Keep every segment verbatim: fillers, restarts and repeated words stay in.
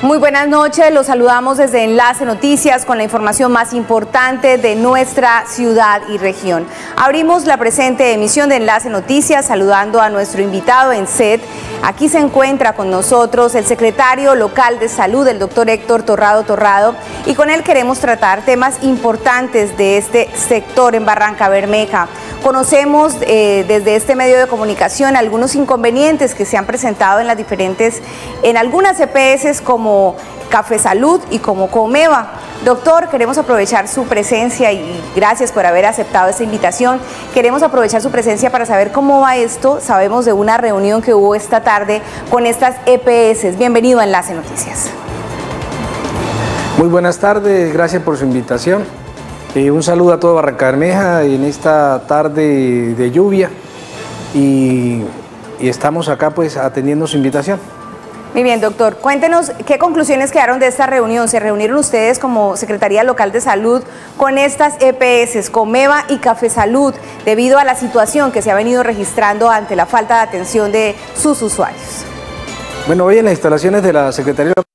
Muy buenas noches, los saludamos desde Enlace Noticias con la información más importante de nuestra ciudad y región. Abrimos la presente emisión de Enlace Noticias saludando a nuestro invitado en set. Aquí se encuentra con nosotros el secretario local de salud, el doctor Héctor Torrado Torrado, y con él queremos tratar temas importantes de este sector en Barrancabermeja. Conocemos eh, desde este medio de comunicación algunos inconvenientes que se han presentado en las diferentes, en algunas E P S como Café Salud y como Comeva. Doctor, queremos aprovechar su presencia y gracias por haber aceptado esta invitación. Queremos aprovechar su presencia para saber cómo va esto. Sabemos de una reunión que hubo esta tarde con estas E P S. Bienvenido a Enlace Noticias. Muy buenas tardes, gracias por su invitación. Eh, un saludo a todo Barrancabermeja en esta tarde de lluvia y, y estamos acá pues atendiendo su invitación. Muy bien, doctor. Cuéntenos qué conclusiones quedaron de esta reunión. ¿Se reunieron ustedes como Secretaría Local de Salud con estas E P S, Comeva y Café Salud, debido a la situación que se ha venido registrando ante la falta de atención de sus usuarios? Bueno, hoy en las instalaciones de la Secretaría Local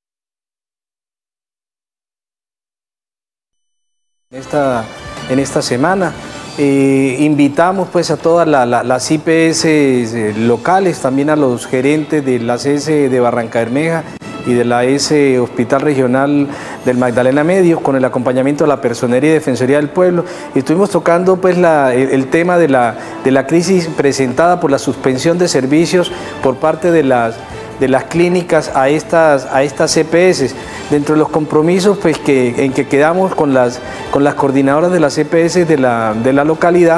en esta, en esta semana eh, invitamos pues a todas la, la, las I P S locales, también a los gerentes de las S de Barrancabermeja y de la S Hospital Regional del Magdalena Medio, con el acompañamiento de la Personería y Defensoría del Pueblo. Estuvimos tocando pues la, el, el tema de la, de la crisis presentada por la suspensión de servicios por parte de las de las clínicas a estas, a estas E P S. Dentro de los compromisos pues, que, en que quedamos con las, con las coordinadoras de las E P S de la, de la localidad,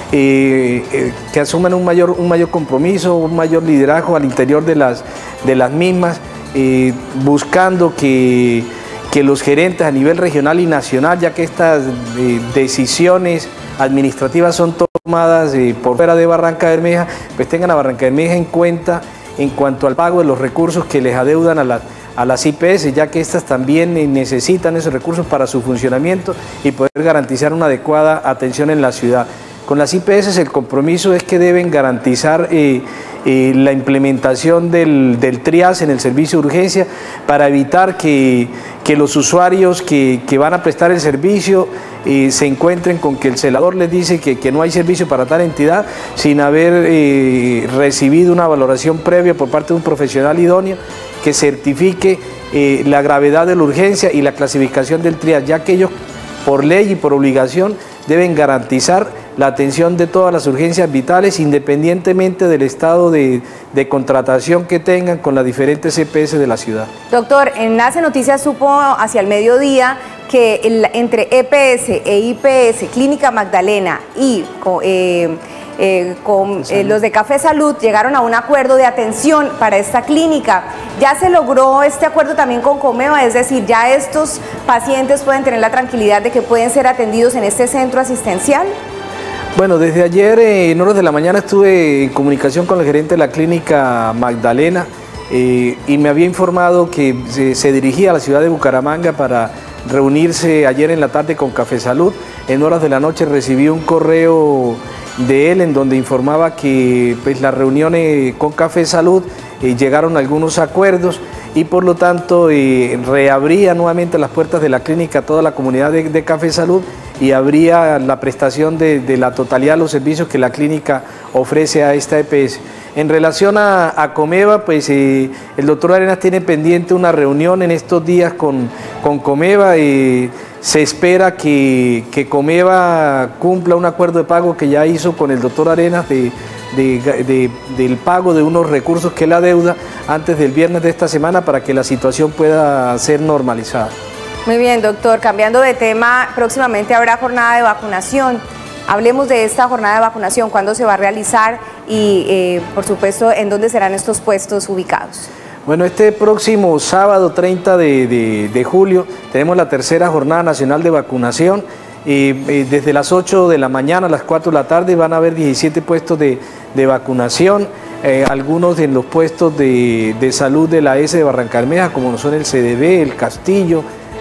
eh, eh, que asuman un mayor, un mayor compromiso, un mayor liderazgo al interior de las, de las mismas, eh, buscando que, que los gerentes a nivel regional y nacional, ya que estas eh, decisiones administrativas son tomadas eh, por fuera de Barrancabermeja, pues tengan a Barrancabermeja en cuenta en cuanto al pago de los recursos que les adeudan a, la, a las I P S, ya que estas también necesitan esos recursos para su funcionamiento y poder garantizar una adecuada atención en la ciudad. Con las I P S el compromiso es que deben garantizar eh, eh, la implementación del, del triage en el servicio de urgencia para evitar que, que los usuarios que, que van a prestar el servicio eh, se encuentren con que el celador les dice que, que no hay servicio para tal entidad sin haber eh, recibido una valoración previa por parte de un profesional idóneo que certifique eh, la gravedad de la urgencia y la clasificación del triage, ya que ellos por ley y por obligación deben garantizar la atención de todas las urgencias vitales independientemente del estado de, de contratación que tengan con las diferentes E P S de la ciudad. Doctor, Enlace Noticias supo hacia el mediodía que el, entre E P S e I P S, Clínica Magdalena y eh, eh, con eh, los de Café Salud llegaron a un acuerdo de atención para esta clínica. ¿Ya se logró este acuerdo también con Comeva? Es decir, ¿ya estos pacientes pueden tener la tranquilidad de que pueden ser atendidos en este centro asistencial? Bueno, desde ayer eh, en horas de la mañana estuve en comunicación con el gerente de la Clínica Magdalena eh, y me había informado que se, se dirigía a la ciudad de Bucaramanga para reunirse ayer en la tarde con Café Salud. En horas de la noche recibí un correo de él en donde informaba que pues, las reuniones con Café Salud eh, llegaron a algunos acuerdos y por lo tanto eh, reabría nuevamente las puertas de la clínica a toda la comunidad de, de Café Salud y habría la prestación de, de la totalidad de los servicios que la clínica ofrece a esta E P S. En relación a, a Comeva, pues eh, el doctor Arenas tiene pendiente una reunión en estos días con, con Comeva. Eh, se espera que, que Comeva cumpla un acuerdo de pago que ya hizo con el doctor Arenas de, de, de, del pago de unos recursos que la deuda antes del viernes de esta semana para que la situación pueda ser normalizada. Muy bien, doctor. Cambiando de tema, próximamente habrá jornada de vacunación. Hablemos de esta jornada de vacunación, cuándo se va a realizar y, eh, por supuesto, en dónde serán estos puestos ubicados. Bueno, este próximo sábado treinta de, de, de julio tenemos la tercera jornada nacional de vacunación. Eh, eh, desde las ocho de la mañana a las cuatro de la tarde van a haber diecisiete puestos de, de vacunación. Eh, algunos de los puestos de, de salud de la S de Barrancabermeja, como son el C D B, el Castillo,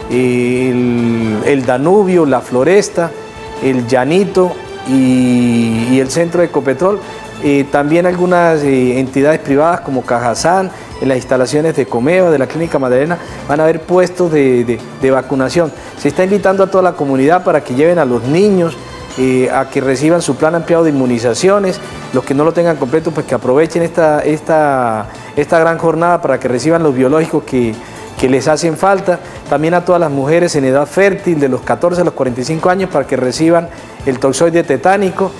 el, el Danubio, la Floresta, el Llanito y, y el centro de Ecopetrol. Eh, también algunas eh, entidades privadas como Cajazán en las instalaciones de Comeva, de la Clínica Magdalena, van a haber puestos de, de, de vacunación. Se está invitando a toda la comunidad para que lleven a los niños eh, a que reciban su plan ampliado de inmunizaciones. Los que no lo tengan completo, pues que aprovechen esta, esta, esta gran jornada para que reciban los biológicos que, que les hacen falta. También a todas las mujeres en edad fértil, de los catorce a los cuarenta y cinco años, para que reciban el toxoide tetánico.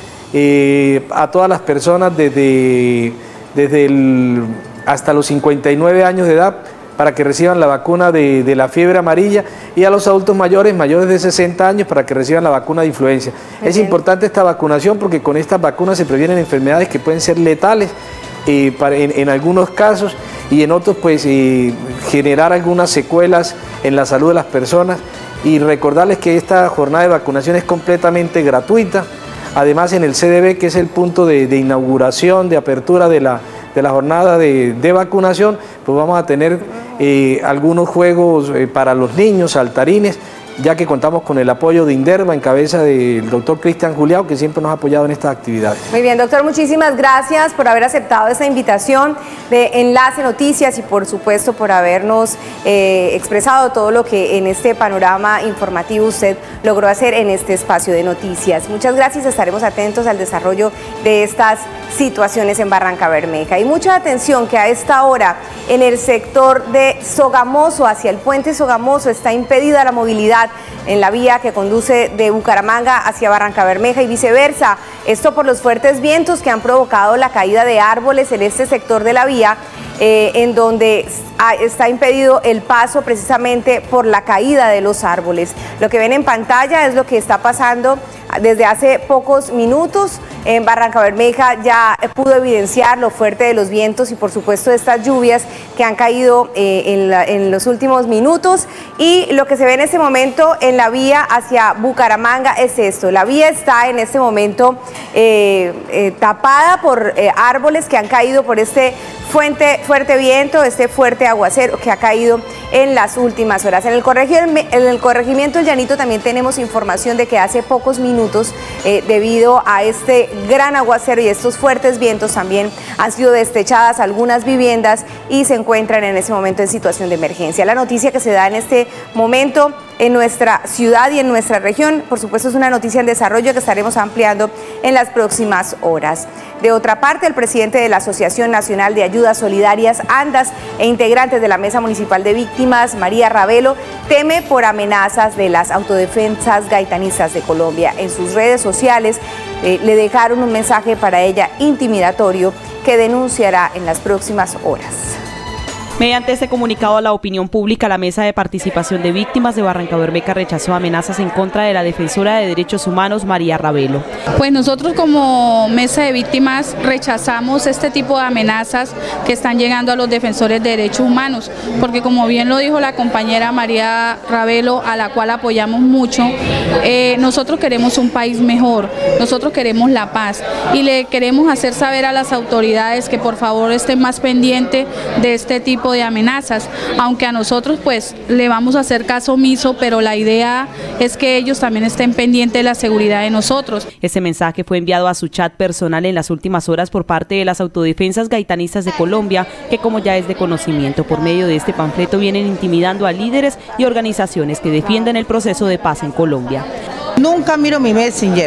Eh, a todas las personas desde, desde el, hasta los cincuenta y nueve años de edad, para que reciban la vacuna de, de la fiebre amarilla, y a los adultos mayores, mayores de sesenta años, para que reciban la vacuna de influenza. Muy es bien. Importante esta vacunación porque con estas vacunas se previenen enfermedades que pueden ser letales eh, para, en, en algunos casos, y en otros pues eh, generar algunas secuelas en la salud de las personas. Y recordarles que esta jornada de vacunación es completamente gratuita. Además, en el C D B, que es el punto de, de inauguración, de apertura de la, de la jornada de, de vacunación, pues vamos a tener eh, algunos juegos eh, para los niños, saltarines, ya que contamos con el apoyo de Inderva en cabeza del doctor Cristian Juliao, que siempre nos ha apoyado en estas actividades. Muy bien, doctor, muchísimas gracias por haber aceptado esta invitación de Enlace Noticias y por supuesto por habernos eh, expresado todo lo que en este panorama informativo usted logró hacer en este espacio de noticias. Muchas gracias, estaremos atentos al desarrollo de estas situaciones en Barrancabermeja. Y mucha atención que a esta hora en el sector de Sogamoso, hacia el puente Sogamoso, está impedida la movilidad en la vía que conduce de Bucaramanga hacia Barrancabermeja y viceversa. Esto por los fuertes vientos que han provocado la caída de árboles en este sector de la vía, eh, en donde está impedido el paso precisamente por la caída de los árboles. Lo que ven en pantalla es lo que está pasando desde hace pocos minutos. En Barrancabermeja ya pudo evidenciar lo fuerte de los vientos y por supuesto estas lluvias que han caído eh, en, la, en los últimos minutos, y lo que se ve en este momento en la vía hacia Bucaramanga es esto. La vía está en este momento eh, eh, tapada por eh, árboles que han caído por este fuerte, fuerte viento, este fuerte aguacero que ha caído en las últimas horas. En el, corregimiento, en el corregimiento El Llanito también tenemos información de que hace pocos minutos, eh, debido a este gran aguacero y estos fuertes vientos, también han sido destechadas algunas viviendas y se encuentran en ese momento en situación de emergencia. La noticia que se da en este momento en nuestra ciudad y en nuestra región, por supuesto, es una noticia en desarrollo que estaremos ampliando en las próximas horas. De otra parte, el presidente de la Asociación Nacional de Ayudas Solidarias, ANDAS, e integrante de la Mesa Municipal de Víctimas, María Ravelo, teme por amenazas de las autodefensas gaitanistas de Colombia. En sus redes sociales eh, le dejaron un mensaje para ella intimidatorio que denunciará en las próximas horas. Mediante este comunicado a la opinión pública, la Mesa de Participación de Víctimas de Barrancabermeja rechazó amenazas en contra de la defensora de derechos humanos, María Ravelo. Pues nosotros como Mesa de Víctimas rechazamos este tipo de amenazas que están llegando a los defensores de derechos humanos, porque como bien lo dijo la compañera María Ravelo, a la cual apoyamos mucho, eh, nosotros queremos un país mejor, nosotros queremos la paz y le queremos hacer saber a las autoridades que por favor estén más pendientes de este tipo de amenazas, aunque a nosotros pues le vamos a hacer caso omiso, pero la idea es que ellos también estén pendientes de la seguridad de nosotros. Este mensaje fue enviado a su chat personal en las últimas horas por parte de las autodefensas gaitanistas de Colombia, que como ya es de conocimiento, por medio de este panfleto vienen intimidando a líderes y organizaciones que defienden el proceso de paz en Colombia. Nunca miro mi Messenger.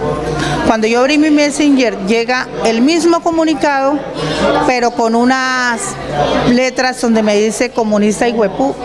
Cuando yo abrí mi Messenger llega el mismo comunicado, pero con unas letras donde me dice comunista y huepú.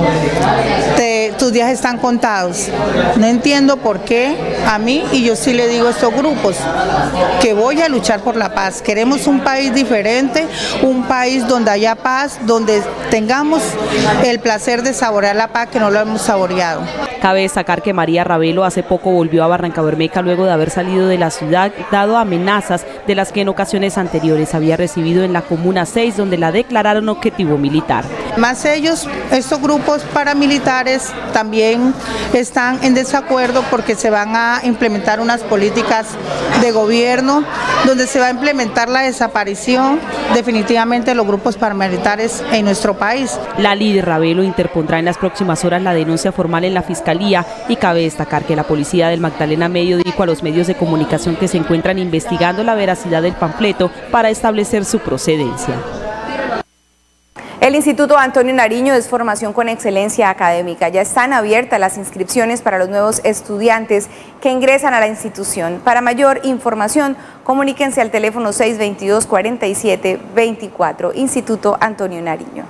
Te, tus días están contados. No entiendo por qué a mí, y yo sí le digo a estos grupos que voy a luchar por la paz. Queremos un país diferente, un país donde haya paz, donde tengamos el placer de saborear la paz que no lo hemos saboreado. Cabe destacar que María Ravelo hace poco volvió a Barrancabermeja luego de haber salido de la ciudad, dado amenazas de las que en ocasiones anteriores había recibido en la Comuna seis, donde la declararon objetivo militar. Más ellos, estos grupos paramilitares también están en desacuerdo porque se van a implementar unas políticas de gobierno donde se va a implementar la desaparición definitivamente de los grupos paramilitares en nuestro país. La líder Ravelo interpondrá en las próximas horas la denuncia formal en la Fiscalía, y cabe destacar que la policía del Magdalena Medio dijo a los medios de comunicación que se encuentran investigando la veracidad del panfleto para establecer su procedencia. El Instituto Antonio Nariño es formación con excelencia académica. Ya están abiertas las inscripciones para los nuevos estudiantes que ingresan a la institución. Para mayor información, comuníquense al teléfono seis dos dos, cuatro siete dos cuatro, Instituto Antonio Nariño.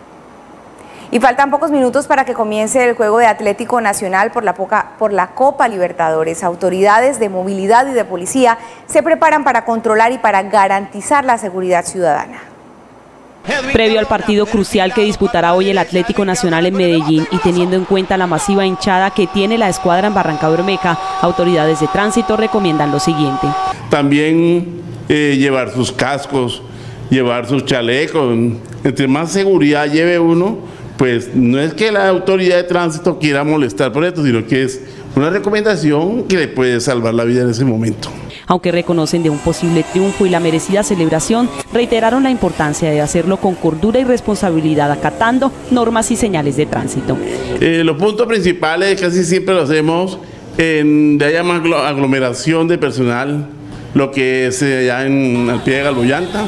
Y faltan pocos minutos para que comience el juego de Atlético Nacional por la, poca, por la Copa Libertadores. Autoridades de movilidad y de policía se preparan para controlar y para garantizar la seguridad ciudadana. Previo al partido crucial que disputará hoy el Atlético Nacional en Medellín y teniendo en cuenta la masiva hinchada que tiene la escuadra en Barrancabermeja, autoridades de tránsito recomiendan lo siguiente. También eh, llevar sus cascos, llevar sus chalecos. Entre más seguridad lleve uno, pues no es que la autoridad de tránsito quiera molestar por esto, sino que es una recomendación que le puede salvar la vida en ese momento. Aunque reconocen de un posible triunfo y la merecida celebración, reiteraron la importancia de hacerlo con cordura y responsabilidad, acatando normas y señales de tránsito. Eh, los puntos principales casi siempre lo hacemos en, de haya más aglomeración de personal, lo que es allá en al pie de Galvollanta.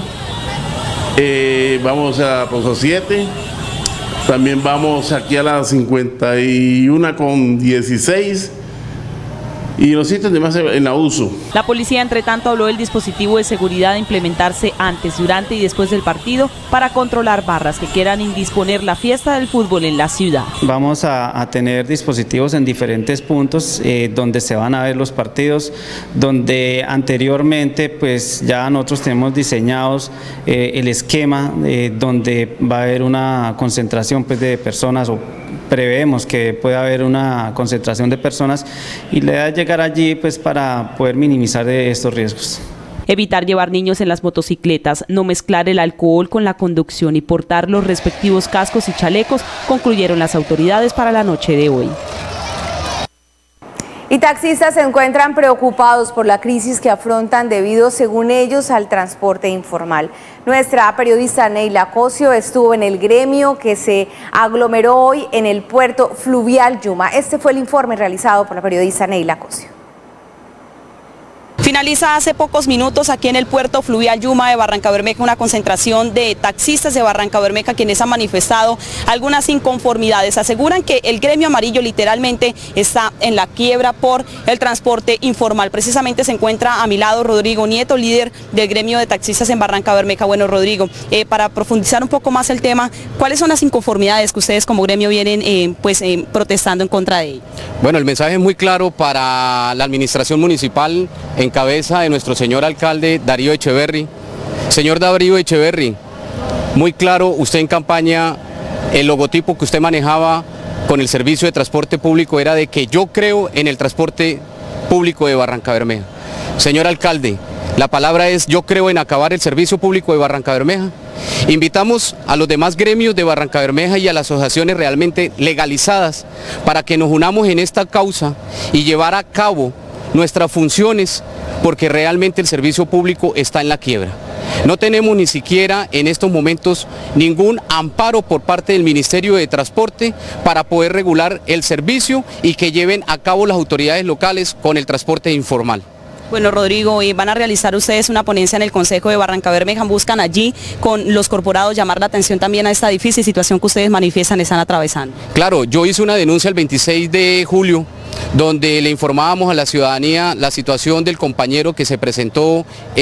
Eh, vamos a Pozo siete, también vamos aquí a la cincuenta y una con dieciséis. Y los sitios de más en la uso. La policía, entre tanto, habló del dispositivo de seguridad a implementarse antes, durante y después del partido para controlar barras que quieran indisponer la fiesta del fútbol en la ciudad. Vamos a, a tener dispositivos en diferentes puntos eh, donde se van a ver los partidos, donde anteriormente pues ya nosotros tenemos diseñados eh, el esquema eh, donde va a haber una concentración pues, de personas o preveemos que pueda haber una concentración de personas y la idea es llegar allí pues para poder minimizar estos riesgos. Evitar llevar niños en las motocicletas, no mezclar el alcohol con la conducción y portar los respectivos cascos y chalecos, concluyeron las autoridades para la noche de hoy. Y taxistas se encuentran preocupados por la crisis que afrontan debido, según ellos, al transporte informal. Nuestra periodista Neila Cosio estuvo en el gremio que se aglomeró hoy en el puerto fluvial Yuma. Este fue el informe realizado por la periodista Neila Cosio. Finaliza hace pocos minutos aquí en el puerto fluvial Yuma de Barrancabermeja una concentración de taxistas de Barrancabermeja quienes han manifestado algunas inconformidades. Aseguran que el gremio amarillo literalmente está en la quiebra por el transporte informal. Precisamente se encuentra a mi lado Rodrigo Nieto, líder del gremio de taxistas en Barrancabermeja. Bueno, Rodrigo, eh, para profundizar un poco más el tema, ¿cuáles son las inconformidades que ustedes como gremio vienen eh, pues, eh, protestando en contra de ellos? Bueno, el mensaje es muy claro para la administración municipal en cabeza de nuestro señor alcalde Darío Echeverry. Señor Darío Echeverry, muy claro, usted en campaña, el logotipo que usted manejaba con el servicio de transporte público era de que yo creo en el transporte público de Barrancabermeja. Señor alcalde, la palabra es yo creo en acabar el servicio público de Barrancabermeja. Invitamos a los demás gremios de Barrancabermeja y a las asociaciones realmente legalizadas para que nos unamos en esta causa y llevar a cabo nuestras funciones, porque realmente el servicio público está en la quiebra. No tenemos ni siquiera en estos momentos ningún amparo por parte del Ministerio de Transporte para poder regular el servicio y que lleven a cabo las autoridades locales con el transporte informal. Bueno, Rodrigo, van a realizar ustedes una ponencia en el Consejo de Barrancabermeja, buscan allí con los corporados llamar la atención también a esta difícil situación que ustedes manifiestan están atravesando. Claro, yo hice una denuncia el veintiséis de julio, donde le informábamos a la ciudadanía la situación del compañero que se presentó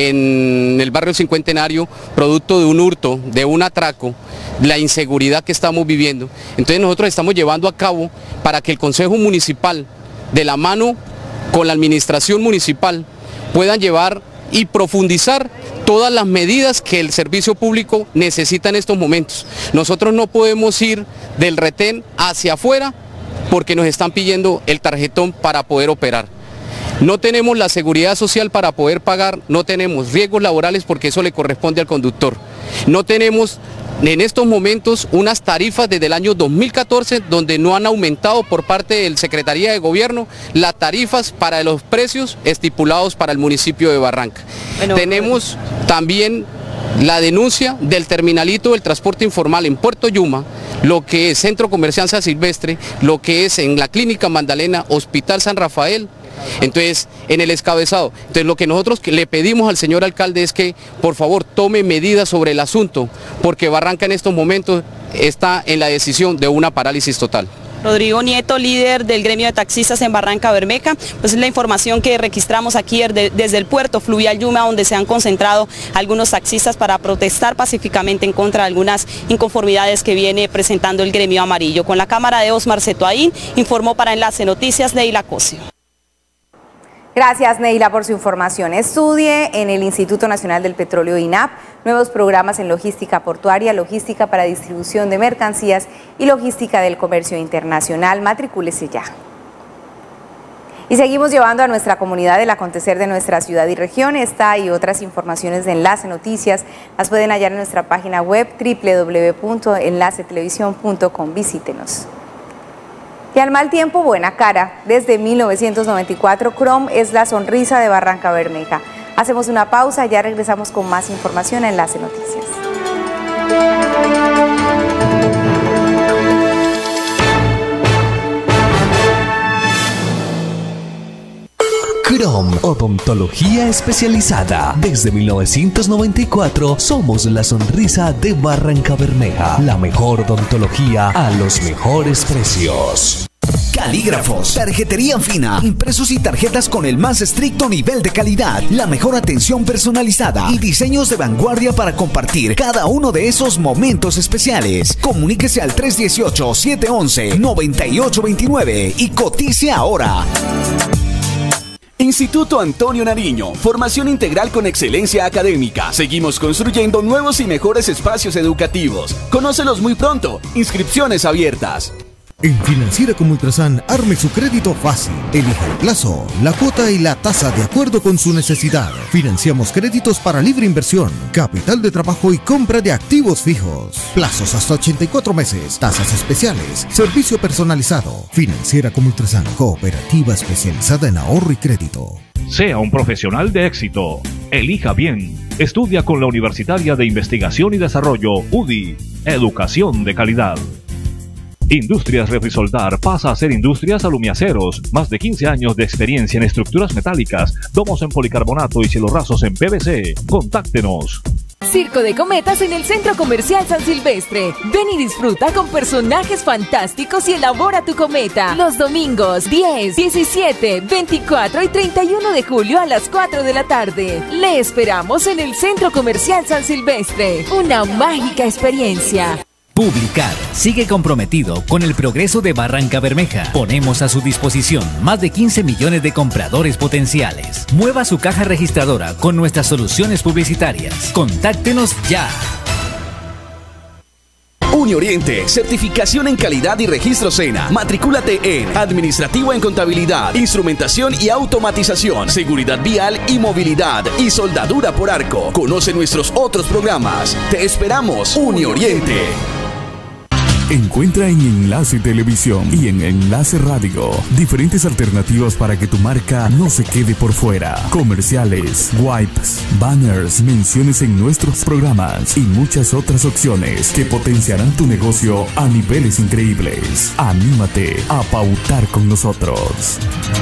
en el barrio Cincuentenario, producto de un hurto, de un atraco, la inseguridad que estamos viviendo. Entonces nosotros estamos llevando a cabo para que el Consejo Municipal, de la mano con la administración municipal, puedan llevar y profundizar todas las medidas que el servicio público necesita en estos momentos. Nosotros no podemos ir del retén hacia afuera porque nos están pidiendo el tarjetón para poder operar. No tenemos la seguridad social para poder pagar, no tenemos riesgos laborales porque eso le corresponde al conductor. No tenemos en estos momentos unas tarifas desde el año dos mil catorce donde no han aumentado por parte de la Secretaría de Gobierno las tarifas para los precios estipulados para el municipio de Barranca. Bueno, tenemos también la denuncia del terminalito del transporte informal en Puerto Yuma, lo que es Centro Comercial San Silvestre, lo que es en la Clínica Magdalena, Hospital San Rafael. Entonces, en el escabezado, entonces lo que nosotros le pedimos al señor alcalde es que por favor tome medidas sobre el asunto, porque Barranca en estos momentos está en la decisión de una parálisis total. Rodrigo Nieto, líder del gremio de taxistas en Barranca Bermeja, pues es la información que registramos aquí desde el puerto fluvial Yuma, donde se han concentrado algunos taxistas para protestar pacíficamente en contra de algunas inconformidades que viene presentando el gremio amarillo. Con la cámara de Osmar Cetoaín, informó para Enlace Noticias Neila Cosio. Gracias, Neila, por su información. Estudie en el Instituto Nacional del Petróleo I N A P nuevos programas en logística portuaria, logística para distribución de mercancías y logística del comercio internacional. Matricúlese ya. Y seguimos llevando a nuestra comunidad el acontecer de nuestra ciudad y región. Esta y otras informaciones de Enlace Noticias las pueden hallar en nuestra página web doble u doble u doble u punto enlace televisión punto com. Visítenos. Y al mal tiempo, buena cara. Desde mil novecientos noventa y cuatro, Chrome es la sonrisa de Barranca Bermeja. Hacemos una pausa, ya regresamos con más información a Enlace Noticias. Chrome, odontología especializada. Desde mil novecientos noventa y cuatro somos la sonrisa de Barranca Bermeja. La mejor odontología a los mejores precios. Calígrafos, tarjetería fina, impresos y tarjetas con el más estricto nivel de calidad, la mejor atención personalizada y diseños de vanguardia para compartir cada uno de esos momentos especiales. Comuníquese al tres uno ocho, siete uno uno, nueve ocho dos nueve y cotice ahora. Instituto Antonio Nariño, formación integral con excelencia académica. Seguimos construyendo nuevos y mejores espacios educativos. Conócelos muy pronto. Inscripciones abiertas. En Financiera como Ultrasan, arme su crédito fácil. Elija el plazo, la cuota y la tasa de acuerdo con su necesidad. Financiamos créditos para libre inversión, capital de trabajo y compra de activos fijos. Plazos hasta ochenta y cuatro meses, tasas especiales, servicio personalizado. Financiera como Ultrasan, cooperativa especializada en ahorro y crédito. Sea un profesional de éxito. Elija bien. Estudia con la Universitaria de Investigación y Desarrollo, U D I. Educación de calidad. Industrias Refrisoldar pasa a ser Industrias Alumiaceros. Más de quince años de experiencia en estructuras metálicas, domos en policarbonato y cielorrazos en P V C. Contáctenos. Circo de Cometas en el Centro Comercial San Silvestre. Ven y disfruta con personajes fantásticos y elabora tu cometa. Los domingos diez, diecisiete, veinticuatro y treinta y uno de julio a las cuatro de la tarde. Le esperamos en el Centro Comercial San Silvestre. Una mágica experiencia. Publicar sigue comprometido con el progreso de Barranca Bermeja. Ponemos a su disposición más de quince millones de compradores potenciales. Mueva su caja registradora con nuestras soluciones publicitarias. Contáctenos ya. Unioriente, certificación en calidad y registro SENA. Matricúlate en Administrativo en Contabilidad, Instrumentación y Automatización, Seguridad Vial y Movilidad y Soldadura por Arco. Conoce nuestros otros programas. Te esperamos, Unioriente. Encuentra en Enlace Televisión y en Enlace Radio diferentes alternativas para que tu marca no se quede por fuera. Comerciales, wipes, banners, menciones en nuestros programas y muchas otras opciones que potenciarán tu negocio a niveles increíbles. Anímate a pautar con nosotros.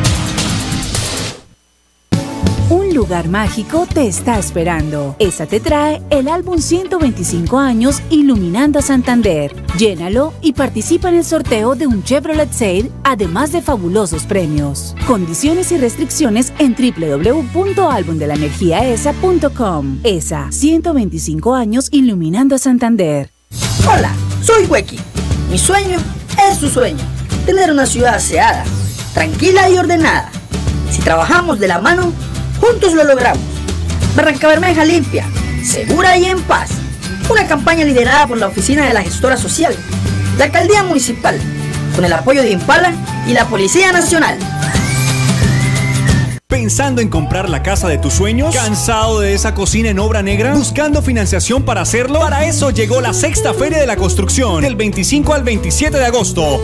Un lugar mágico te está esperando. ESA te trae el álbum ciento veinticinco años Iluminando a Santander. Llénalo y participa en el sorteo de un Chevrolet Sail, además de fabulosos premios. Condiciones y restricciones en doble u doble u doble u punto álbum de la energía esa punto com. ESA, ciento veinticinco años Iluminando a Santander. Hola, soy Huequi. Mi sueño es su sueño. Tener una ciudad aseada, tranquila y ordenada. Si trabajamos de la mano, juntos lo logramos. Barranca Bermeja limpia, segura y en paz. Una campaña liderada por la Oficina de la Gestora Social, la Alcaldía Municipal, con el apoyo de Impala y la Policía Nacional. ¿Pensando en comprar la casa de tus sueños? ¿Cansado de esa cocina en obra negra? ¿Buscando financiación para hacerlo? Para eso llegó la Sexta Feria de la Construcción, del veinticinco al veintisiete de agosto.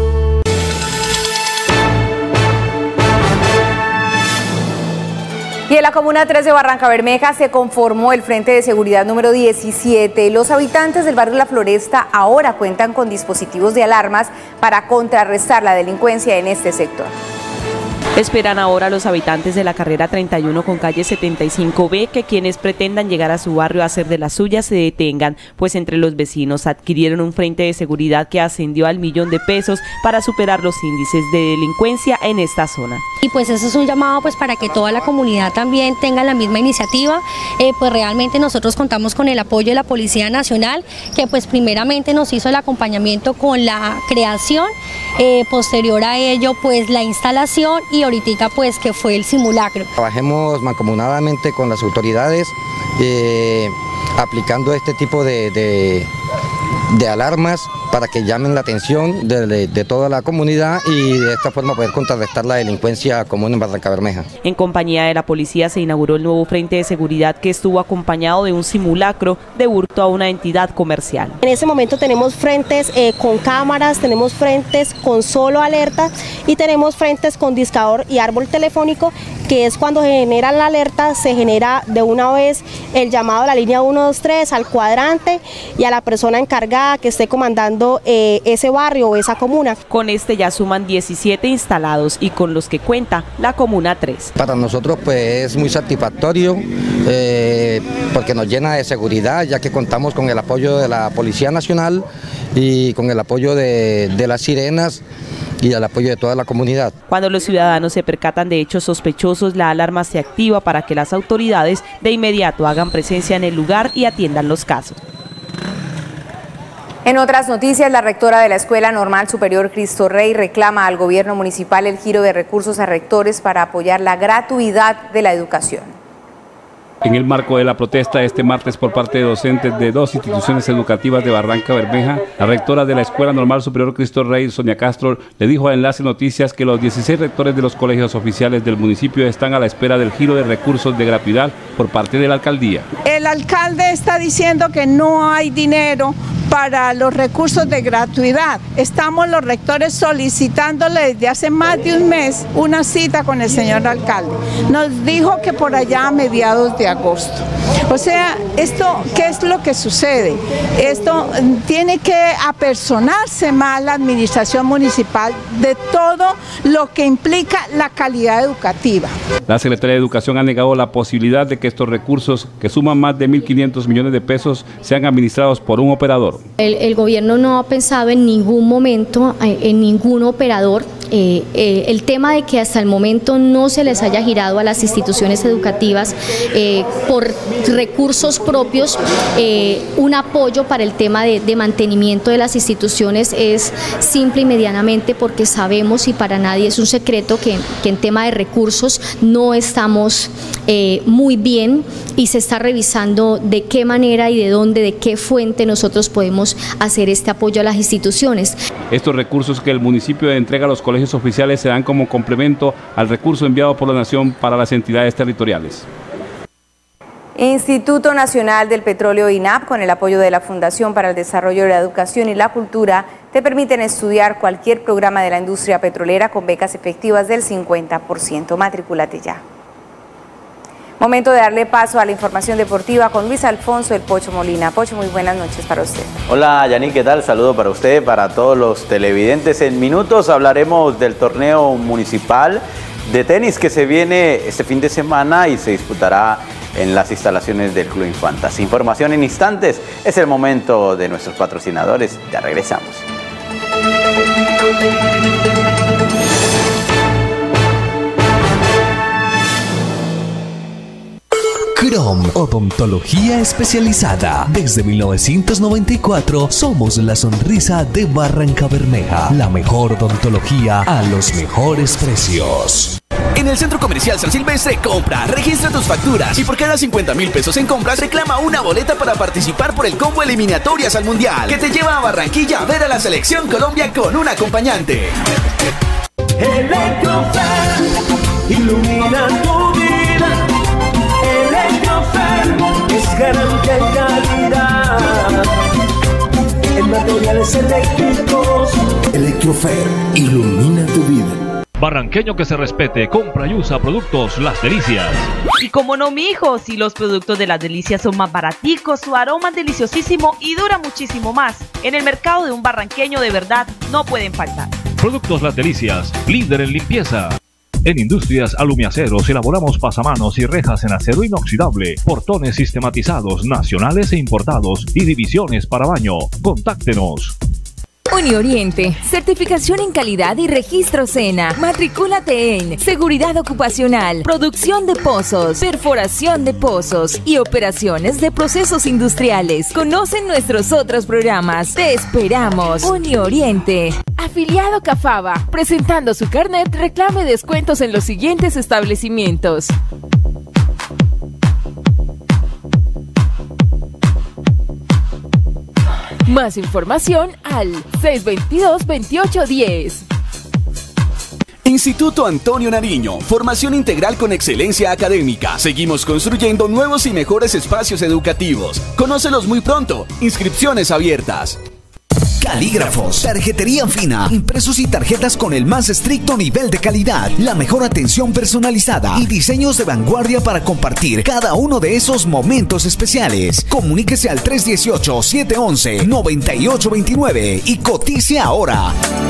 Y en la Comuna tres de Barranca Bermeja se conformó el Frente de Seguridad número diecisiete. Los habitantes del barrio La Floresta ahora cuentan con dispositivos de alarmas para contrarrestar la delincuencia en este sector. Esperan ahora los habitantes de la carrera treinta y uno con calle setenta y cinco B que quienes pretendan llegar a su barrio a hacer de las suyas se detengan, pues entre los vecinos adquirieron un frente de seguridad que ascendió al millón de pesos para superar los índices de delincuencia en esta zona. Y pues eso es un llamado pues para que toda la comunidad también tenga la misma iniciativa. Eh, pues realmente nosotros contamos con el apoyo de la Policía Nacional, que pues primeramente nos hizo el acompañamiento con la creación, eh, posterior a ello pues la instalación y ahorita pues que fue el simulacro. Trabajemos mancomunadamente con las autoridades eh, aplicando este tipo de, de, de alarmas para que llamen la atención de, de, de toda la comunidad y de esta forma poder contrarrestar la delincuencia común en Barrancabermeja. En compañía de la policía se inauguró el nuevo frente de seguridad que estuvo acompañado de un simulacro de hurto a una entidad comercial. En ese momento tenemos frentes eh, con cámaras, tenemos frentes con solo alerta y tenemos frentes con discador y árbol telefónico, que es cuando genera la alerta, se genera de una vez el llamado a la línea uno dos tres al cuadrante y a la persona encargada que esté comandando eh, ese barrio o esa comuna. Con este ya suman diecisiete instalados y con los que cuenta la comuna tres. Para nosotros pues es muy satisfactorio eh, porque nos llena de seguridad, ya que contamos con el apoyo de la Policía Nacional y con el apoyo de, de las sirenas y el apoyo de toda la comunidad. Cuando los ciudadanos se percatan de hechos sospechosos, la alarma se activa para que las autoridades de inmediato hagan presencia en el lugar y atiendan los casos. En otras noticias, la rectora de la Escuela Normal Superior Cristo Rey reclama al gobierno municipal el giro de recursos a rectores para apoyar la gratuidad de la educación. En el marco de la protesta este martes por parte de docentes de dos instituciones educativas de Barrancabermeja, la rectora de la Escuela Normal Superior Cristo Rey, Sonia Castro, le dijo a Enlace Noticias que los dieciséis rectores de los colegios oficiales del municipio están a la espera del giro de recursos de gratuidad por parte de la alcaldía. El alcalde está diciendo que no hay dinero para los recursos de gratuidad. Estamos los rectores solicitándole desde hace más de un mes una cita con el señor alcalde. Nos dijo que por allá a mediados de agosto. O sea, esto, ¿qué es lo que sucede? Esto tiene que apersonarse más la administración municipal de todo lo que implica la calidad educativa. La Secretaría de Educación ha negado la posibilidad de que estos recursos, que suman más de mil quinientos millones de pesos, sean administrados por un operador. El, el gobierno no ha pensado en ningún momento en, en ningún operador. Eh, eh, el tema de que hasta el momento no se les haya girado a las instituciones educativas eh, por recursos propios eh, un apoyo para el tema de, de mantenimiento de las instituciones es simple y medianamente porque sabemos y para nadie es un secreto que, que en tema de recursos no estamos eh, muy bien y se está revisando de qué manera y de dónde, de qué fuente nosotros podemos hacer este apoyo a las instituciones. Estos recursos que el municipio entrega a los colegios oficiales se dan como complemento al recurso enviado por la Nación para las entidades territoriales. Instituto Nacional del Petróleo I N A P, con el apoyo de la Fundación para el Desarrollo de la Educación y la Cultura, te permiten estudiar cualquier programa de la industria petrolera con becas efectivas del cincuenta por ciento. Matrículate ya. Momento de darle paso a la información deportiva con Luis Alfonso El Pocho Molina. Pocho, muy buenas noches para usted. Hola Yaní, ¿qué tal? Saludo para usted, para todos los televidentes. En minutos hablaremos del torneo municipal de tenis que se viene este fin de semana y se disputará en las instalaciones del Club Infantas. Información en instantes, es el momento de nuestros patrocinadores. Ya regresamos. Crom, odontología especializada. Desde mil novecientos noventa y cuatro somos la sonrisa de Barrancabermeja. La mejor odontología a los mejores precios. En el Centro Comercial San Silvestre, compra, registra tus facturas y por cada cincuenta mil pesos en compras reclama una boleta para participar por el combo eliminatorias al Mundial, que te lleva a Barranquilla a ver a la Selección Colombia con un acompañante. Electrofer, ilumina tu vida. Electrofer es garantía y calidad en materiales eléctricos. Electrofer, ilumina tu vida. Barranqueño que se respete, compra y usa productos Las Delicias. Y como no, mijo, si los productos de Las Delicias son más baraticos, su aroma es deliciosísimo y dura muchísimo más. En el mercado de un barranqueño de verdad no pueden faltar. Productos Las Delicias, líder en limpieza. En Industrias Alumiaceros elaboramos pasamanos y rejas en acero inoxidable, portones sistematizados nacionales e importados y divisiones para baño. Contáctenos. Unioriente, certificación en calidad y registro SENA. Matricúlate en seguridad ocupacional, producción de pozos, perforación de pozos y operaciones de procesos industriales. Conoce nuestros otros programas. Te esperamos. Unioriente. Afiliado Cafaba, presentando su carnet, reclame descuentos en los siguientes establecimientos. Más información al seis dos dos, veintiocho diez. Instituto Antonio Nariño, formación integral con excelencia académica. Seguimos construyendo nuevos y mejores espacios educativos. Conócelos muy pronto. Inscripciones abiertas. Calígrafos, tarjetería fina, impresos y tarjetas con el más estricto nivel de calidad, la mejor atención personalizada y diseños de vanguardia para compartir cada uno de esos momentos especiales. Comuníquese al tres uno ocho, siete uno uno, nueve ocho dos nueve y cotice ahora.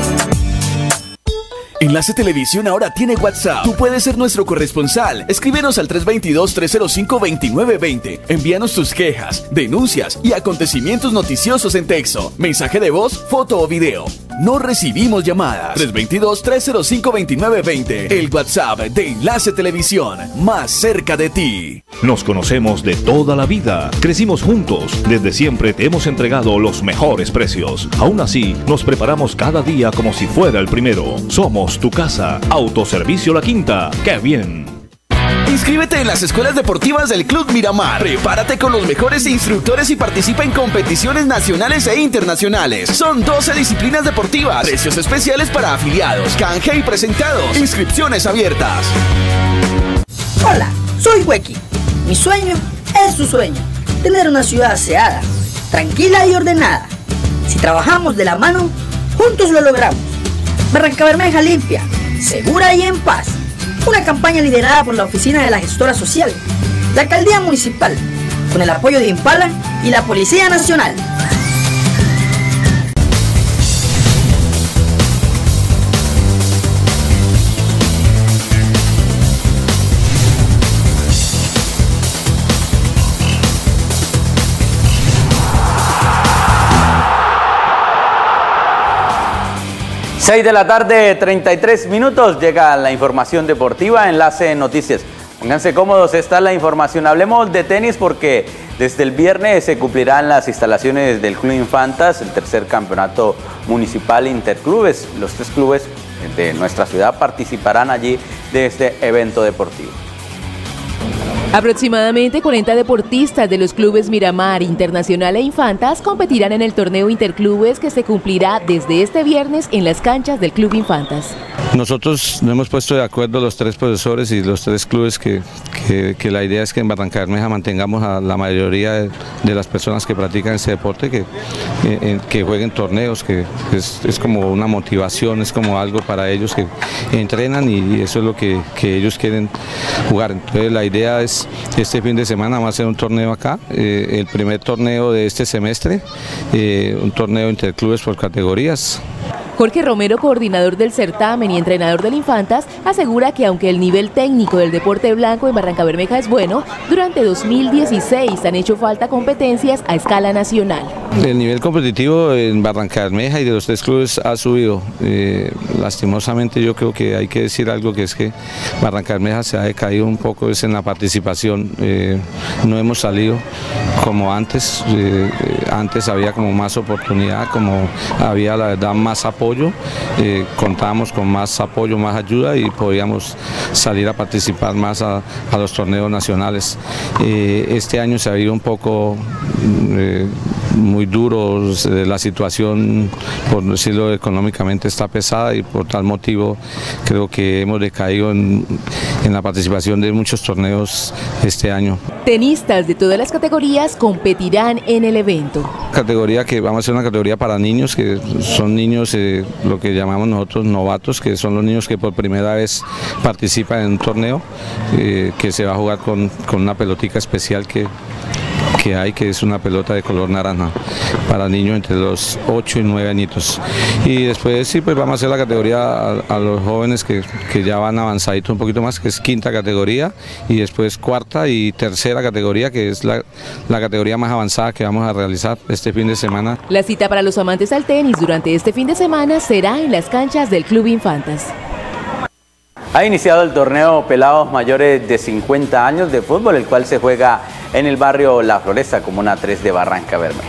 Enlace Televisión ahora tiene WhatsApp. Tú puedes ser nuestro corresponsal. Escríbenos al tres dos dos, tres cero cinco, dos nueve dos cero. Envíanos tus quejas, denuncias y acontecimientos noticiosos en texto, mensaje de voz, foto o video. No recibimos llamadas. tres dos dos, tres cero cinco, dos nueve dos cero. El WhatsApp de Enlace Televisión, más cerca de ti. Nos conocemos de toda la vida. Crecimos juntos. Desde siempre te hemos entregado los mejores precios. Aún así, nos preparamos cada día como si fuera el primero. Somos tu casa. Autoservicio La Quinta. ¡Qué bien! Inscríbete en las escuelas deportivas del Club Miramar. Prepárate con los mejores instructores y participa en competiciones nacionales e internacionales. Son doce disciplinas deportivas. Precios especiales para afiliados, canje y presentados. Inscripciones abiertas. Hola, soy Huequi. Mi sueño es su sueño. Tener una ciudad aseada, tranquila y ordenada. Si trabajamos de la mano, juntos lo logramos. Barrancabermeja limpia, segura y en paz. Una campaña liderada por la Oficina de la Gestora Social, la Alcaldía Municipal, con el apoyo de Impala y la Policía Nacional. seis de la tarde, treinta y tres minutos, llega la información deportiva, Enlace Noticias. Pónganse cómodos, esta es la información. Hablemos de tenis porque desde el viernes se cumplirán las instalaciones del Club Infantas, el tercer campeonato municipal interclubes. Los tres clubes de nuestra ciudad participarán allí de este evento deportivo. Aproximadamente cuarenta deportistas de los clubes Miramar, Internacional e Infantas competirán en el torneo interclubes que se cumplirá desde este viernes en las canchas del Club Infantas. Nosotros nos hemos puesto de acuerdo los tres profesores y los tres clubes que, que, que la idea es que en Barrancabermeja mantengamos a la mayoría de, de las personas que practican ese deporte, que, eh, que jueguen torneos, que es, es como una motivación, es como algo para ellos que entrenan y eso es lo que, que ellos quieren jugar. Entonces la idea es, este fin de semana va a ser un torneo acá, eh, el primer torneo de este semestre, eh, un torneo interclubes por categorías. Jorge Romero, coordinador del certamen y entrenador del Infantas, asegura que aunque el nivel técnico del deporte blanco en Barrancabermeja es bueno, durante dos mil dieciséis han hecho falta competencias a escala nacional. El nivel competitivo en Barrancabermeja y de los tres clubes ha subido. Eh, lastimosamente yo creo que hay que decir algo, que es que Barrancabermeja se ha decaído un poco es en la participación. Eh, no hemos salido como antes, eh, antes había como más oportunidad, como había la verdad más apoyo. Eh, contábamos con más apoyo, más ayuda y podíamos salir a participar más a, a los torneos nacionales. Eh, este año se ha ido un poco eh, muy duro, la situación, por decirlo económicamente, está pesada y por tal motivo creo que hemos decaído en, en la participación de muchos torneos este año. Tenistas de todas las categorías competirán en el evento. Categoría que vamos a hacer una categoría para niños, que son niños, eh, lo que llamamos nosotros novatos, que son los niños que por primera vez participan en un torneo, eh, que se va a jugar con, con una pelotica especial que que hay, que es una pelota de color naranja para niños entre los ocho y nueve añitos. Y después sí, pues vamos a hacer la categoría a, a los jóvenes que, que ya van avanzaditos un poquito más, que es quinta categoría, y después cuarta y tercera categoría, que es la, la categoría más avanzada que vamos a realizar este fin de semana. La cita para los amantes al tenis durante este fin de semana será en las canchas del Club Infantas. Ha iniciado el torneo Pelados Mayores de cincuenta años de fútbol, el cual se juega en el barrio La Floresta, comuna tres de Barranca Bermeja.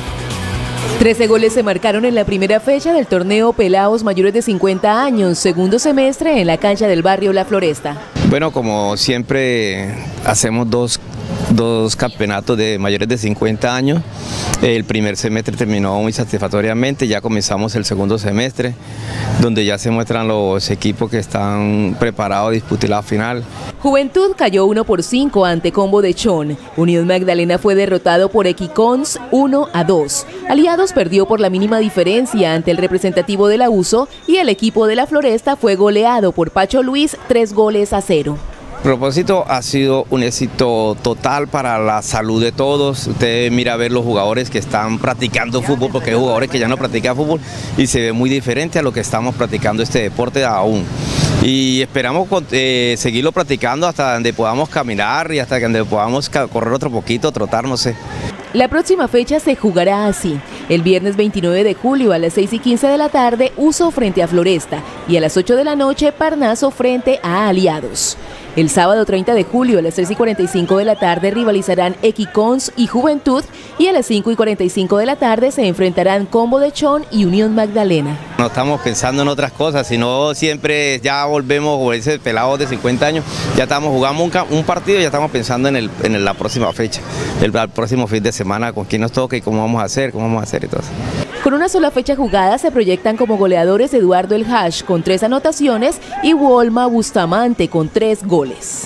trece goles se marcaron en la primera fecha del torneo Pelados Mayores de cincuenta años, segundo semestre en la cancha del barrio La Floresta. Bueno, como siempre hacemos dos, dos campeonatos de mayores de cincuenta años. El primer semestre terminó muy satisfactoriamente, ya comenzamos el segundo semestre, donde ya se muestran los equipos que están preparados a disputar la final. Juventud cayó uno por cinco ante Combo de Chón. Unión Magdalena fue derrotado por Equicons uno a dos. Aliados perdió por la mínima diferencia ante el representativo de la U S O y el equipo de La Floresta fue goleado por Pacho Luis tres goles a cero. El propósito ha sido un éxito total para la salud de todos. Usted mira a ver los jugadores que están practicando fútbol, porque hay jugadores que ya no practican fútbol y se ve muy diferente a lo que estamos practicando este deporte aún. Y esperamos eh, seguirlo practicando hasta donde podamos caminar y hasta donde podamos correr otro poquito, trotar, no sé. La próxima fecha se jugará así. El viernes veintinueve de julio a las seis y quince de la tarde, U S O frente a Floresta, y a las ocho de la noche, Parnaso frente a Aliados. El sábado treinta de julio a las tres y cuarenta y cinco de la tarde rivalizarán Equicons y Juventud, y a las cinco y cuarenta y cinco de la tarde se enfrentarán Combo de Chón y Unión Magdalena. No estamos pensando en otras cosas, sino siempre ya volvemos por ese pelado de cincuenta años, ya estamos jugando un, un partido y ya estamos pensando en, el, en la próxima fecha, el, el próximo fin de semana, con quién nos toca y cómo vamos a hacer, cómo vamos a hacer y todo eso. Con una sola fecha jugada se proyectan como goleadores Eduardo El Hash con tres anotaciones y Wolma Bustamante con tres goles.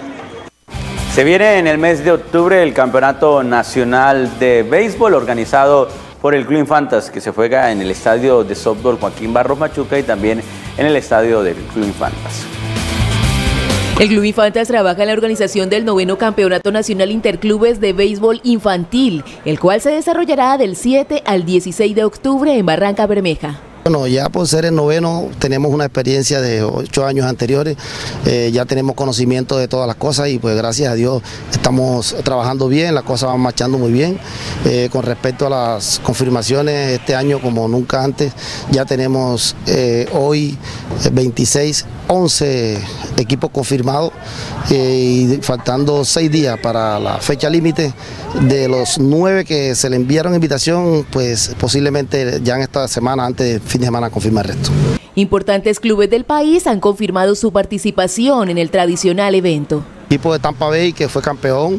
Se viene en el mes de octubre el Campeonato Nacional de Béisbol organizado por el Club Infantas, que se juega en el estadio de softball Joaquín Barros Machuca y también en el estadio del Club Infantas. El Club Infantas trabaja en la organización del noveno Campeonato Nacional Interclubes de Béisbol Infantil, el cual se desarrollará del siete al dieciséis de octubre en Barranca Bermeja. Bueno, ya por ser el noveno tenemos una experiencia de ocho años anteriores, eh, ya tenemos conocimiento de todas las cosas y pues gracias a Dios estamos trabajando bien, las cosas van marchando muy bien. Eh, con respecto a las confirmaciones, este año como nunca antes, ya tenemos eh, hoy veintiséis, once equipos confirmados eh, y faltando seis días para la fecha límite. De los nueve que se le enviaron invitación, pues posiblemente ya en esta semana, antes del fin de semana, confirma el resto. Importantes clubes del país han confirmado su participación en el tradicional evento. El equipo de Tampa Bay, que fue campeón,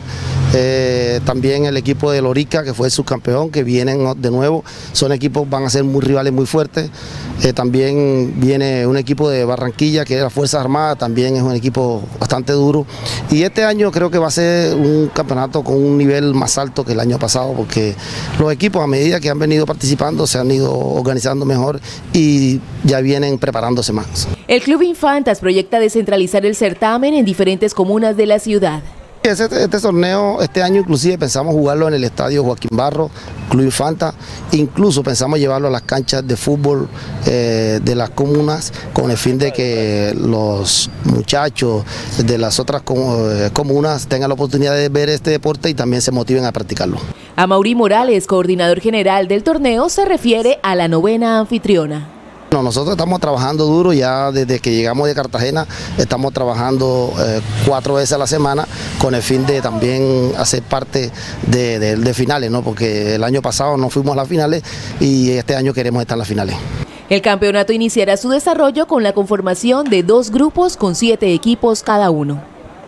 eh, también el equipo de Lorica, que fue el subcampeón, que vienen de nuevo, son equipos, van a ser muy rivales muy fuertes. Eh, también viene un equipo de Barranquilla, que es las Fuerzas Armadas, también es un equipo bastante duro. Y este año creo que va a ser un campeonato con un nivel más alto que el año pasado, porque los equipos a medida que han venido participando se han ido organizando mejor y ya vienen preparándose más. El Club Infantas proyecta descentralizar el certamen en diferentes comunas de la ciudad. Este, este torneo, este año inclusive pensamos jugarlo en el estadio Joaquín Barros, Club Infanta, incluso pensamos llevarlo a las canchas de fútbol eh, de las comunas con el fin de que los muchachos de las otras comunas tengan la oportunidad de ver este deporte y también se motiven a practicarlo. Amaury Morales, coordinador general del torneo, se refiere a la novena anfitriona. No, nosotros estamos trabajando duro ya desde que llegamos de Cartagena, estamos trabajando eh, cuatro veces a la semana con el fin de también hacer parte de, de, de finales, ¿no? Porque el año pasado no fuimos a las finales y este año queremos estar en las finales. El campeonato iniciará su desarrollo con la conformación de dos grupos con siete equipos cada uno.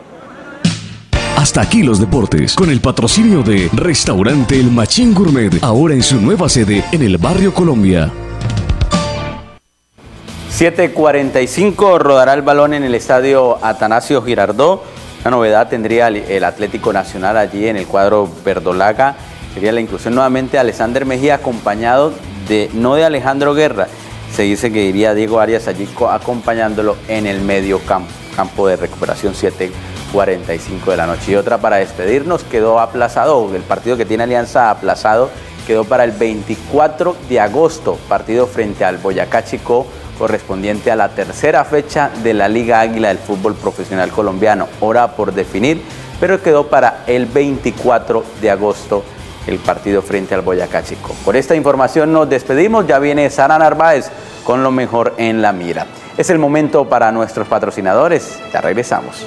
Hasta aquí los deportes, con el patrocinio de Restaurante El Machín Gourmet, ahora en su nueva sede en el barrio Colombia. siete cuarenta y cinco rodará el balón en el estadio Atanasio Girardot. Una novedad tendría el Atlético Nacional allí en el cuadro verdolaga. Sería la inclusión nuevamente de Alexander Mejía, acompañado de no de Alejandro Guerra. Se dice que iría Diego Arias allí acompañándolo en el medio campo, campo de recuperación siete cuarenta y cinco de la noche. Y otra para despedirnos quedó aplazado, el partido que tiene Alianza aplazado quedó para el veinticuatro de agosto, partido frente al Boyacá Chicó, correspondiente a la tercera fecha de la Liga Águila del fútbol profesional colombiano. Hora por definir, pero quedó para el veinticuatro de agosto el partido frente al Boyacá Chicó. Por esta información nos despedimos, ya viene Sara Narváez con lo mejor en la mira. Es el momento para nuestros patrocinadores, ya regresamos.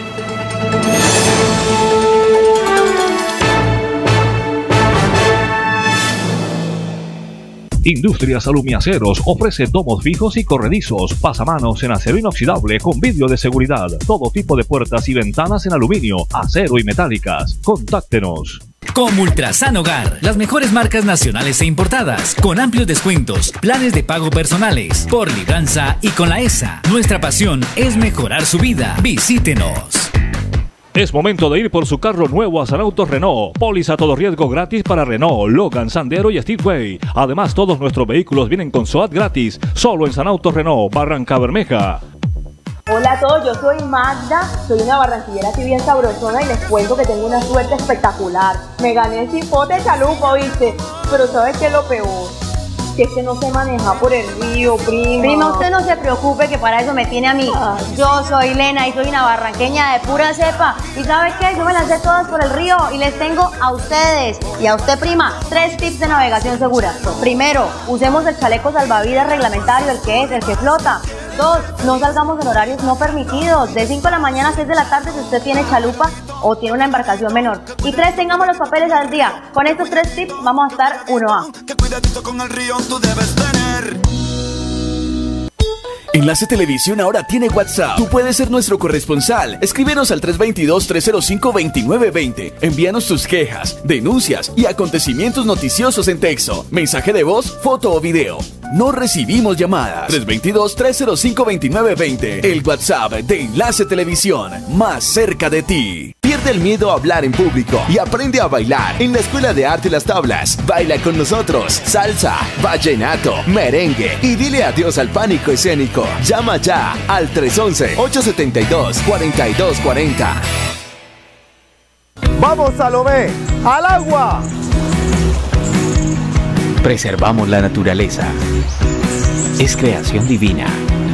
Industrias Alumiaceros ofrece domos fijos y corredizos, pasamanos en acero inoxidable con vidrio de seguridad, todo tipo de puertas y ventanas en aluminio, acero y metálicas. Contáctenos. Comultrasan Hogar, las mejores marcas nacionales e importadas, con amplios descuentos, planes de pago personales, por libranza y con la E S A. Nuestra pasión es mejorar su vida. Visítenos. Es momento de ir por su carro nuevo a San Autos Renault. Póliza todo riesgo gratis para Renault, Logan, Sandero y Speedway. Además, todos nuestros vehículos vienen con SOAT gratis, solo en San Autos Renault, Barranca Bermeja. Hola a todos, yo soy Magda, soy una barranquillera aquí bien sabrosona y les cuento que tengo una suerte espectacular. Me gané el cipote de chalupa, ¿viste? Pero ¿sabes qué es lo peor? Que es que no sé manejar por el río, prima. Prima, usted no se preocupe que para eso me tiene a mí. Ay. Yo soy Lena y soy una barranqueña de pura cepa. ¿Y sabes qué? Yo me lancé todas por el río y les tengo a ustedes y a usted, prima, tres tips de navegación segura. Primero, usemos el chaleco salvavidas reglamentario, el que es, el que flota. Dos, no salgamos en horarios no permitidos, de cinco de la mañana a seis de la tarde si usted tiene chalupa o tiene una embarcación menor. Y tres, tengamos los papeles al día. Con estos tres tips vamos a estar uno A. Que cuidadito con el río tú debes tener. Enlace Televisión ahora tiene WhatsApp. Tú puedes ser nuestro corresponsal. Escríbenos al tres dos dos, tres cero cinco, dos nueve dos cero. Envíanos tus quejas, denuncias y acontecimientos noticiosos en texto, mensaje de voz, foto o video. No recibimos llamadas. tres dos dos, tres cero cinco, dos nueve dos cero. El WhatsApp de Enlace Televisión, más cerca de ti. Pierde el miedo a hablar en público y aprende a bailar en la Escuela de Arte Las Tablas. Baila con nosotros salsa, vallenato, merengue y dile adiós al pánico escénico. Llama ya al tres once, ocho setenta y dos, cuarenta y dos cuarenta. ¡Vamos, Salomé! ¡Al agua! Preservamos la naturaleza. Es creación divina.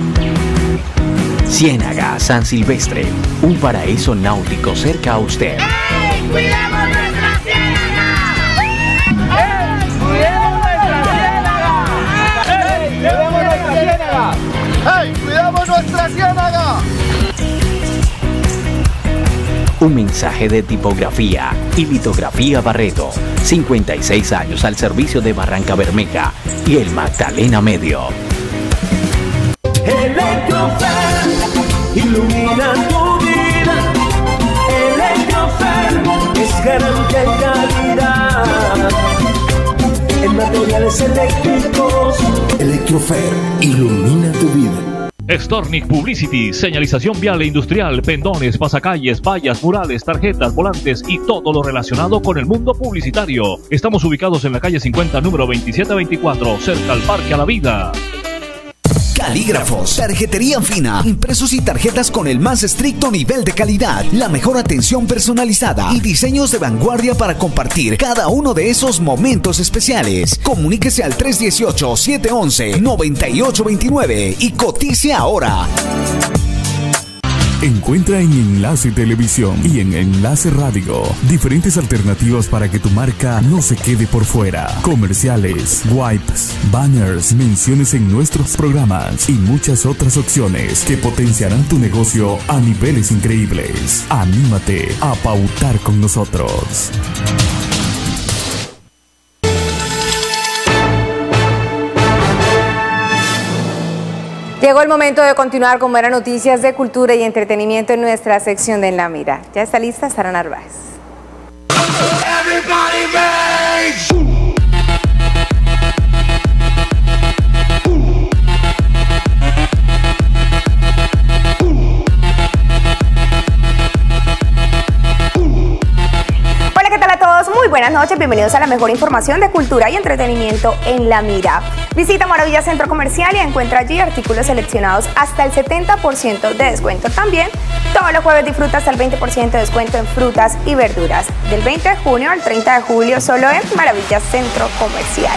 Ciénaga San Silvestre, un paraíso náutico cerca a usted. ¡Ey! ¡Cuidemos nuestra ciénaga! ¡Ey! ¡Cuidemos nuestra ciénaga! ¡Ey! ¡Cuidemos nuestra ciénaga! ¡Ey! ¡Cuidemos nuestra ciénaga! Un mensaje de tipografía y litografía Barreto. cincuenta y seis años al servicio de Barranca Bermeja y el Magdalena Medio. Electrofer, ilumina tu vida. Electrofer es garantía y calidad en materiales eléctricos. Electrofer, ilumina tu vida. Stornic Publicity, señalización vial e industrial, pendones, pasacalles, vallas, murales, tarjetas, volantes y todo lo relacionado con el mundo publicitario. Estamos ubicados en la calle cincuenta, número veintisiete veinticuatro, cerca al Parque a la Vida. Calígrafos, tarjetería fina, impresos y tarjetas con el más estricto nivel de calidad, la mejor atención personalizada y diseños de vanguardia para compartir cada uno de esos momentos especiales. Comuníquese al tres uno ocho, siete uno uno, nueve ocho dos nueve y cotice ahora. Encuentra en Enlace Televisión y en Enlace Radio diferentes alternativas para que tu marca no se quede por fuera. Comerciales, wipes, banners, menciones en nuestros programas y muchas otras opciones que potenciarán tu negocio a niveles increíbles. Anímate a pautar con nosotros. Llegó el momento de continuar con buenas noticias de cultura y entretenimiento en nuestra sección de En la Mira. Ya está lista Sara Narváez. Hola, ¿qué tal a todos? Muy buenas noches. bienvenidos a la mejor información de cultura y entretenimiento en La Mira. Visita Maravilla Centro Comercial y encuentra allí artículos seleccionados hasta el setenta por ciento de descuento. También todos los jueves disfruta hasta el veinte por ciento de descuento en frutas y verduras. Del veinte de junio al treinta de julio solo en Maravilla Centro Comercial.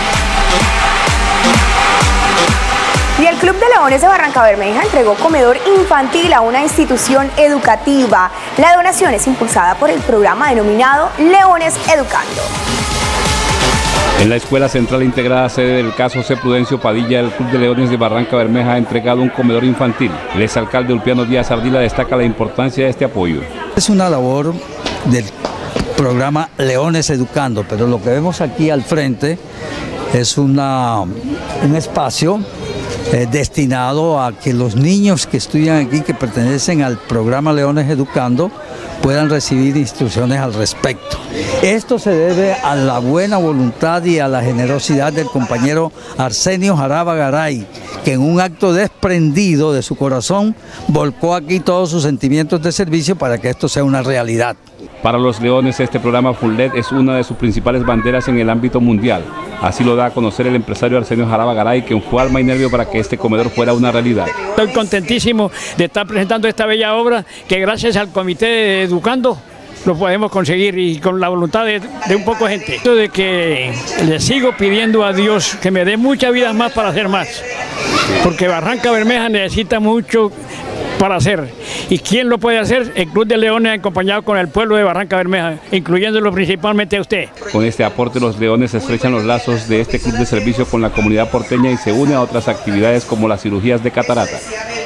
Y el Club de Leones de Barrancabermeja entregó comedor infantil a una institución educativa. La donación es impulsada por el programa denominado Leones Educando. En la Escuela Central Integrada, sede del caso C. Prudencio Padilla, el Club de Leones de Barrancabermeja ha entregado un comedor infantil. El exalcalde Ulpiano Díaz Ardila destaca la importancia de este apoyo. Es una labor del programa Leones Educando, pero lo que vemos aquí al frente es una, un espacio Eh, destinado a que los niños que estudian aquí, que pertenecen al programa Leones Educando, puedan recibir instrucciones al respecto. Esto se debe a la buena voluntad y a la generosidad del compañero Arsenio Jaraba Garay, que en un acto desprendido de su corazón volcó aquí todos sus sentimientos de servicio para que esto sea una realidad. Para los Leones, este programa Full L E D es una de sus principales banderas en el ámbito mundial. Así lo da a conocer el empresario Arsenio Jaraba Garay, quien fue alma y nervio para que este comedor fuera una realidad. Estoy contentísimo de estar presentando esta bella obra que gracias al Comité Educando lo podemos conseguir y con la voluntad de, de un poco de gente. De que le sigo pidiendo a Dios que me dé muchas vidas más para hacer más, porque Barrancabermeja necesita mucho para hacer. ¿Y quién lo puede hacer? El Club de Leones, acompañado con el pueblo de Barrancabermeja, incluyéndolo principalmente a usted. Con este aporte, los Leones estrechan los lazos de este club de servicio con la comunidad porteña y se une a otras actividades como las cirugías de catarata.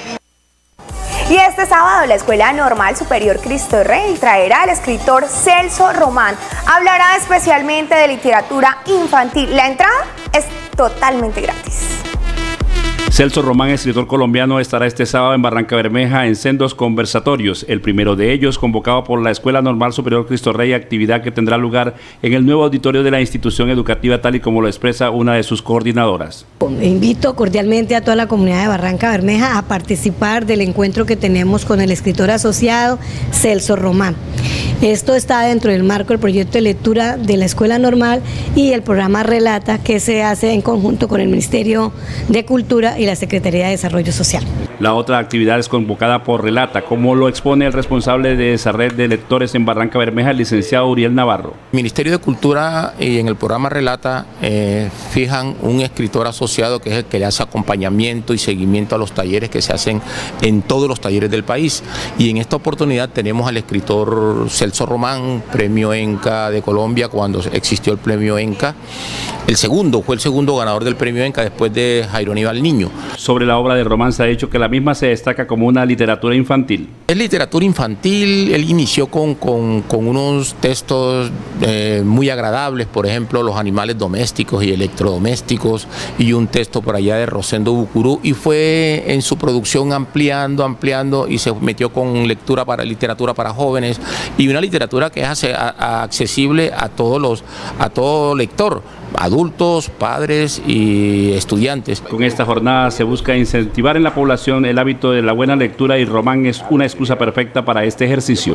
Y este sábado la Escuela Normal Superior Cristo Rey traerá al escritor Celso Román. Hablará especialmente de literatura infantil. La entrada es totalmente gratis. Celso Román, escritor colombiano, estará este sábado en Barrancabermeja en sendos conversatorios. El primero de ellos convocado por la Escuela Normal Superior Cristo Rey, actividad que tendrá lugar en el nuevo auditorio de la institución educativa, tal y como lo expresa una de sus coordinadoras. Invito cordialmente a toda la comunidad de Barrancabermeja a participar del encuentro que tenemos con el escritor asociado Celso Román. Esto está dentro del marco del proyecto de lectura de la Escuela Normal y el programa Relata, que se hace en conjunto con el Ministerio de Cultura y la Secretaría de Desarrollo Social. La otra actividad es convocada por Relata, como lo expone el responsable de esa red de lectores en Barrancabermeja, el licenciado Uriel Navarro. El Ministerio de Cultura y en el programa Relata eh, fijan un escritor asociado que es el que le hace acompañamiento y seguimiento a los talleres que se hacen en todos los talleres del país. Y en esta oportunidad tenemos al escritor Celso Román, premio ENCA de Colombia cuando existió el premio ENCA. El segundo, fue el segundo ganador del premio ENCA después de Jairo Aníbal Niño. Sobre la obra de Román se ha dicho que la misma se destaca como una literatura infantil. Es literatura infantil, él inició con, con, con unos textos eh, muy agradables, por ejemplo, los animales domésticos y electrodomésticos, y un texto por allá de Rosendo Bucurú, y fue en su producción ampliando, ampliando, y se metió con lectura para literatura para jóvenes, y una literatura que es accesible a todos los, a todo lector, adultos, padres y estudiantes. Con esta jornada se busca incentivar en la población el hábito de la buena lectura y Román es una excusa perfecta para este ejercicio.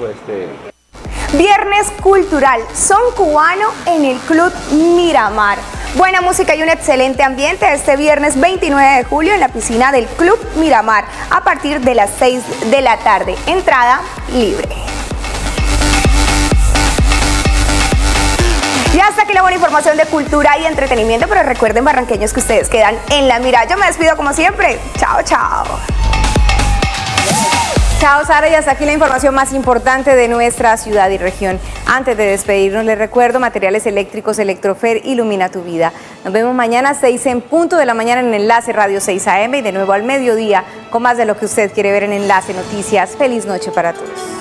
Viernes cultural, son cubano en el Club Miramar. Buena música y un excelente ambiente este viernes veintinueve de julio en la piscina del Club Miramar a partir de las seis de la tarde. Entrada libre. Y hasta aquí la buena información de cultura y entretenimiento, pero recuerden, barranqueños, que ustedes quedan en La Mira. Yo me despido como siempre. Chao, chao. Chao, Sara, y hasta aquí la información más importante de nuestra ciudad y región. Antes de despedirnos, les recuerdo materiales eléctricos Electrofer ilumina tu vida. Nos vemos mañana a seis en punto de la mañana en Enlace Radio seis A M y de nuevo al mediodía con más de lo que usted quiere ver en Enlace Noticias. Feliz noche para todos.